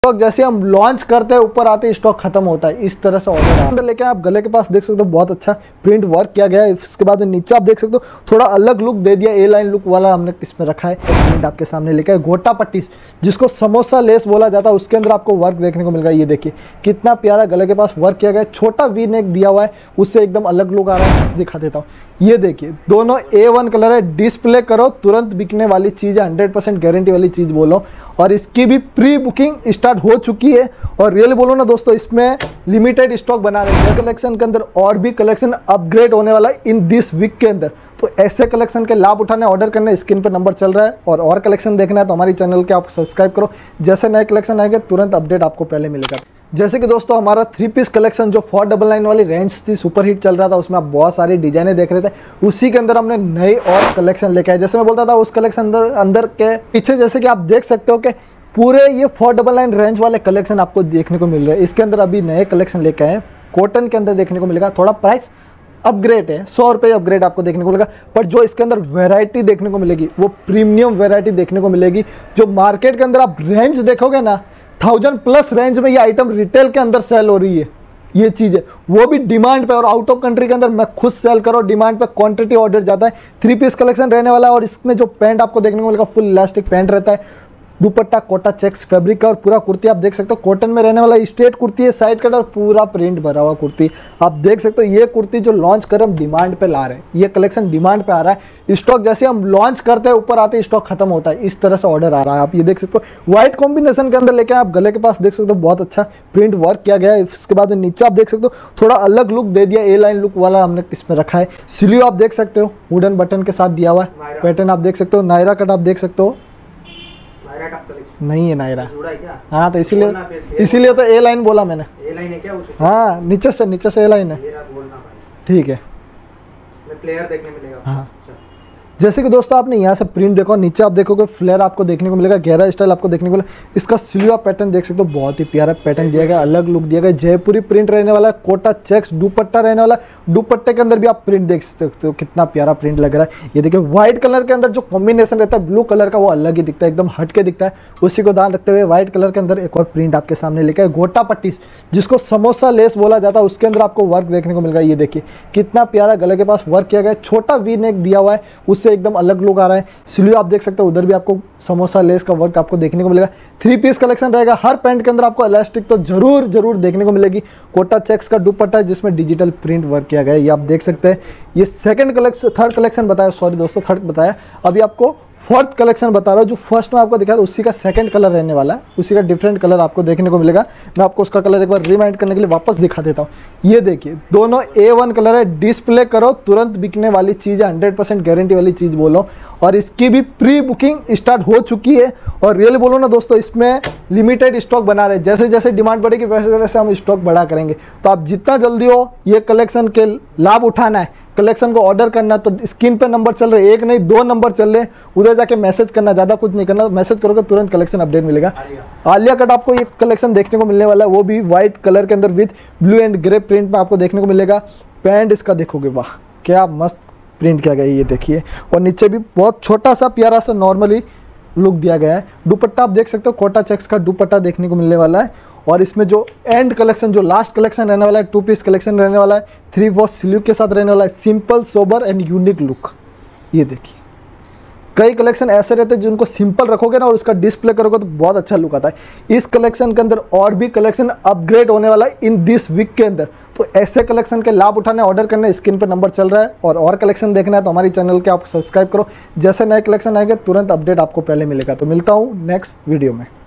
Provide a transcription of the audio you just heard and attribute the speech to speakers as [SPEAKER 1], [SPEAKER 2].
[SPEAKER 1] Stock जैसे हम launch करते हैं ऊपर आते स्टॉक खत्म होता है, इस तरह से ऑर्डर अंदर लेके आप गले के पास देख सकते हो बहुत अच्छा प्रिंट वर्क किया गया है। इसके बाद नीचे आप देख सकते हो थोड़ा अलग लुक दे दिया, ए लाइन लुक वाला हमने इसमें रखा है। प्रिंट आपके सामने लेके गोटा पट्टी जिसको समोसा लेस बोला जाता है, उसके अंदर आपको वर्क देखने को मिल रहा है। ये देखिए कितना प्यारा गले के पास वर्क किया गया है, छोटा वी नेक दिया हुआ है, उससे एकदम अलग लुक आ रहा है। दिखा देता हूँ, ये देखिए दोनों A1 कलर है, डिस्प्ले करो तुरंत बिकने वाली चीज़ है, 100% गारंटी वाली चीज़ बोलो। और इसकी भी प्री बुकिंग स्टार्ट हो चुकी है और रियल बोलो ना दोस्तों, इसमें लिमिटेड स्टॉक बना रहे हैं। कलेक्शन के अंदर और भी कलेक्शन अपग्रेड होने वाला है इन दिस वीक के अंदर, तो ऐसे कलेक्शन के लाभ उठाने ऑर्डर करने स्क्रीन पर नंबर चल रहा है। और कलेक्शन देखना है तो हमारी चैनल के आप सब्सक्राइब करो, जैसे नए कलेक्शन आएंगे तुरंत अपडेट आपको पहले मिलेगा। जैसे कि दोस्तों हमारा 3 पीस कलेक्शन जो 499 वाली रेंज थी, सुपर हिट चल रहा था, उसमें आप बहुत सारी डिजाइनें देख रहे थे, उसी के अंदर हमने नई और कलेक्शन लेके आए। जैसे मैं बोलता था उस कलेक्शन अंदर के पीछे जैसे कि आप देख सकते हो कि पूरे ये 499 रेंज वाले कलेक्शन आपको देखने को मिल रहे हैं। इसके अंदर अभी नए कलेक्शन लेके आए, कॉटन के अंदर देखने को मिलेगा, थोड़ा प्राइस अपग्रेड है, 100 रुपये अपग्रेड आपको देखने को मिलेगा। पर जो इसके अंदर वैरायटी देखने को मिलेगी वो प्रीमियम वैरायटी देखने को मिलेगी। जो मार्केट के अंदर आप रेंज देखोगे ना, 1000+ रेंज में ये आइटम रिटेल के अंदर सेल हो रही है, ये चीज़ है, वो भी डिमांड पे। और आउट ऑफ कंट्री के अंदर मैं खुद सेल करो, डिमांड पे क्वांटिटी ऑर्डर जाता है। 3 पीस कलेक्शन रहने वाला है और इसमें जो पैंट आपको देखने को मिलेगा फुल इलास्टिक पैंट रहता है, दुपट्टा कोटा चेक्स फैब्रिक का, और पूरा कुर्ती आप देख सकते हो कॉटन में रहने वाला स्ट्रेट कुर्ती है, साइड कट और पूरा प्रिंट भरा हुआ कुर्ती आप देख सकते हो। ये कुर्ती जो लॉन्च कर हम डिमांड पे ला रहे हैं, ये कलेक्शन डिमांड पे आ रहा है। स्टॉक जैसे हम लॉन्च करते हैं ऊपर आते स्टॉक खत्म होता है, इस तरह से ऑर्डर आ रहा है। आप ये देख सकते हो व्हाइट कॉम्बिनेशन के अंदर लेके आप गले के पास देख सकते हो बहुत अच्छा प्रिंट वर्क किया गया है। इसके बाद नीचे आप देख सकते हो थोड़ा अलग लुक दे दिया, ए लाइन लुक वाला हमने इसमें रखा है। स्लीव आप देख सकते हो वुडन बटन के साथ दिया हुआ है, पैटर्न आप देख सकते हो, नायरा कट आप देख सकते हो, नहीं है नायरा, हाँ तो इसीलिए तो ए लाइन बोला मैंने।
[SPEAKER 2] ए लाइन है क्या?
[SPEAKER 1] हाँ नीचे से ए लाइन है, ठीक है,
[SPEAKER 2] फ्लेयर देखने मिलेगा।
[SPEAKER 1] हाँ जैसे कि दोस्तों आपने यहाँ से प्रिंट देखो, नीचे आप देखोगे फ्लेयर आपको देखने को मिलेगा, गहरा स्टाइल आपको देखने को मिलेगा। इसका स्लीव पैटर्न देख सकते हो, बहुत ही प्यारा पैटर्न दिया गया, अलग लुक दिया गया, जयपुरी प्रिंट रहने वाला है, कोटा चेक्स दुपट्टा रहने वाला है। दुपट्टे के अंदर भी आप प्रिंट देख सकते हो, कितना प्यारा प्रिंट लग रहा है। ये देखिए व्हाइट कलर के अंदर जो कॉम्बिनेशन रहता है ब्लू कलर का, वो अलग ही दिखता है, एकदम हट के दिखता है। उसी को ध्यान रखते हुए व्हाइट कलर के अंदर एक और प्रिंट आपके सामने लेकर गोटा पट्टी जिसको समोसा लेस बोला जाता है, उसके अंदर आपको वर्क देखने को मिल रहा है। ये देखिए कितना प्यारा गले के पास वर्क किया गया है, छोटा वी नेक दिया हुआ है, उससे एकदम अलग लुक आ रहा है। स्लीव आप देख सकते हो, उधर भी आपको समोसा लेस का वर्क आपको देखने को मिलेगा। 3 पीस कलेक्शन रहेगा, हर पैंट के अंदर आपको इलास्टिक तो जरूर देखने को मिलेगी। कोटा चेक्स का दुपट्टा है जिसमें डिजिटल प्रिंट वर्क किया गया है, ये आप देख सकते हैं। ये थर्ड कलेक्शन बताया, सॉरी दोस्तों थर्ड बताया, अभी आपको 4th कलेक्शन बता रहा हूँ। जो फर्स्ट में आपको दिखा था उसी का 2nd कलर रहने वाला है, उसी का डिफरेंट कलर आपको देखने को मिलेगा। मैं आपको उसका कलर एक बार रिमाइंड करने के लिए वापस दिखा देता हूँ। ये देखिए दोनों A1 कलर है, डिस्प्ले करो तुरंत बिकने वाली चीज़ है, 100% गारंटी वाली चीज़ बोलो। और इसकी भी प्री बुकिंग स्टार्ट हो चुकी है और रियल बोलो ना दोस्तों, इसमें लिमिटेड स्टॉक बना रहे हैं। जैसे जैसे डिमांड बढ़ेगी वैसे वैसे हम स्टॉक बढ़ा करेंगे, तो आप जितना जल्दी हो ये कलेक्शन के लाभ उठाना है, कलेक्शन को ऑर्डर करना, तो स्क्रीन पे नंबर चल रहे, 1 नहीं 2 नंबर चल रहे, उधर जाके मैसेज करना, ज़्यादा कुछ नहीं करना, मैसेज करोगे तुरंत कलेक्शन अपडेट मिलेगा। आलिया कट आपको ये कलेक्शन देखने को मिलने वाला है, वो भी व्हाइट कलर के अंदर with blue and grey print में आपको देखने को मिलेगा। पैंट इसका देखोगे, वाह क्या मस्त प्रिंट किया गया है, ये देखिए। और नीचे भी बहुत छोटा सा प्यारा सा नॉर्मली लुक दिया गया है। दुपट्टा आप देख सकते हो, कोटा चेक्स का दुपट्टा देखने को मिलने वाला है। और इसमें जो एंड कलेक्शन, जो लास्ट कलेक्शन रहने वाला है, 2 पीस कलेक्शन रहने वाला है, 3/4 स्लीव के साथ रहने वाला है, simple sober and unique look. ये देखिए कई कलेक्शन ऐसे रहते हैं जिनको सिंपल रखोगे ना और उसका डिस्प्ले करोगे तो बहुत अच्छा लुक आता है। इस कलेक्शन के अंदर और भी कलेक्शन अपग्रेड होने वाला है इन दिस वीक के अंदर, तो ऐसे कलेक्शन के लाभ उठाने ऑर्डर करने स्क्रीन पर नंबर चल रहा है। और कलेक्शन देखना है तो हमारी चैनल के आप सब्सक्राइब करो, जैसे नए कलेक्शन आएंगे तुरंत अपडेट आपको पहले मिलेगा। तो मिलता हूँ नेक्स्ट वीडियो में।